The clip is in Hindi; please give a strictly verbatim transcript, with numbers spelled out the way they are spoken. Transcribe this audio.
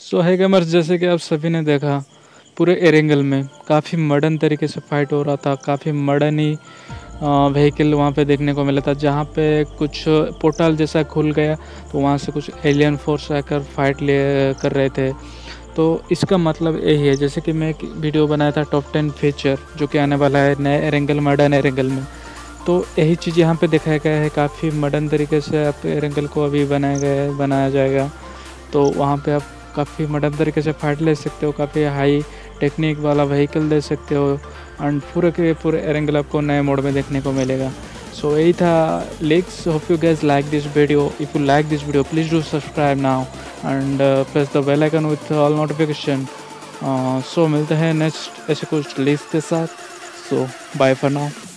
सो है गेमर्स, जैसे कि आप सभी ने देखा पूरे एरेंगल में काफ़ी मॉडर्न तरीके से फाइट हो रहा था। काफ़ी मॉडर्न ही व्हीकल वहाँ पे देखने को मिला था, जहाँ पे कुछ पोर्टल जैसा खुल गया तो वहाँ से कुछ एलियन फोर्स आकर फाइट ले कर रहे थे। तो इसका मतलब यही है, जैसे कि मैं एक वीडियो बनाया था टॉप टेन फीचर जो कि आने वाला है नए एरेंगल मॉडर्न एरेंगल में। तो यही चीज़ यहाँ पे दिखाया गया है। काफ़ी मॉडर्न तरीके से आप एरेंगल को अभी बनाया गया है बनाया जाएगा। तो वहाँ पे आप काफ़ी मॉडर्न तरीके से फाइट ले सकते हो, काफ़ी हाई टेक्निक वाला व्हीकल दे सकते हो एंड पूरे के पूरे एरेंगल आपको नए मोड में देखने को मिलेगा। सो यही था leaks. Hope you guys like this video. If you like this video please do subscribe now and press the bell icon with all notification. So मिलते हैं नेक्स्ट ऐसे कुछ लीक्स के साथ। So bye for now.